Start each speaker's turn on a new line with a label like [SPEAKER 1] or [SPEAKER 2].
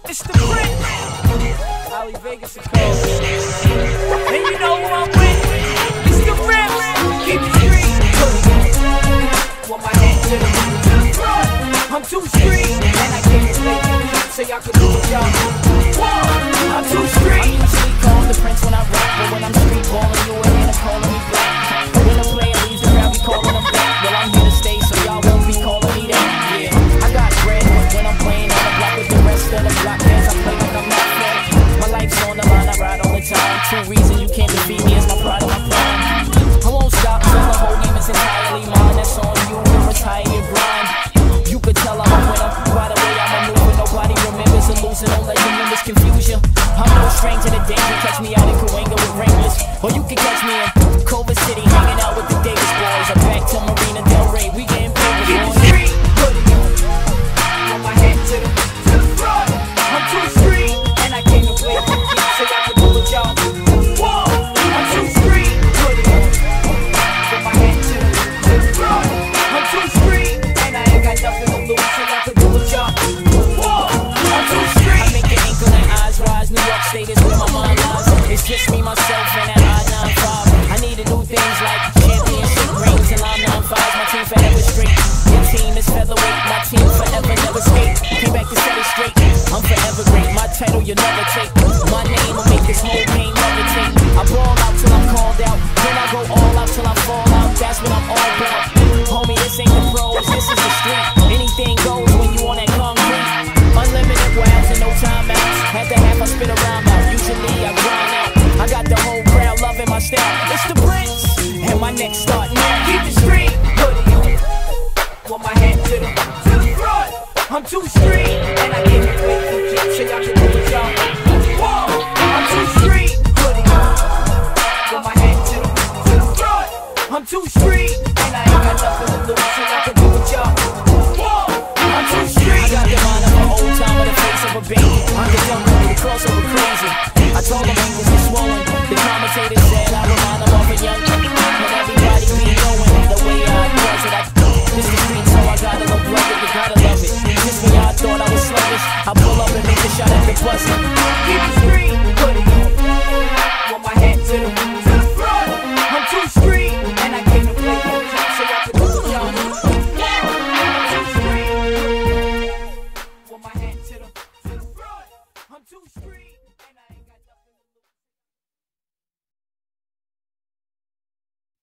[SPEAKER 1] It's the Prince. Ali Vegas and Cole. And you know who I'm with. It's the Rip. Keep it street. Want my hand to the front. I'm too street. And I can't explain so y'all can do what y'all do. I'm too street. I usually call the Prince when I rap, but when I'm street balling, you ain't gonna call me black. When a player leaves the crowd, we calling them black. Well, I'm here to stay, so y'all won't be calling me that. Yeah, I got bread when I'm playing on the block with the rest of the block fans. I play like I'm not fair. My life's on the line, I ride all the time. Two reasons you can't defeat me is my pride and my pride. I won't stop till the whole game is entirely mine. That's on you, and retire your grind. You could tell I'm a winner by the way I maneuver. Nobody remembers a loser, don't let you remember's confusion. I'm no stranger to danger. Catch me out in Cahuenga with Wranglers, or you can catch me in Culver City hanging out with the Davis boys. Or back to Marina Del Rey, we getting paid. Keep the street, put it on. Want my head to the front. I'm too street, and I came to play for keeps, so y'all can do what y'all do. Whoa, I'm too street, put it on. Want my head to the front. I'm too street, and I ain't got nothing to lose, so y'all can do what y'all do. Whoa, I'm too street. I make your ankle and eyes rise. New York State is where my mind lies. It's just me, myself, and that I-95. I need to do things like championship rings and I'm 9-5. My team forever straight. Your team is featherweight. My team forever never skate. Came back to set it straight. I'm forever great. My title you'll never take. My name will make this whole game levitate. I ball out till I'm called out. Then I go all out till I fall out. That's what I'm all about. Homie, this ain't the pros. This is the street. Anything goes when you on that concrete. Unlimited wows and no timeouts. At the half I spit a rhyme out. Usually I grind out. I got the whole crowd loving my style. It's the Prince, and my next start now. Keep the street, put it on. Want my hand to the front. I'm too street.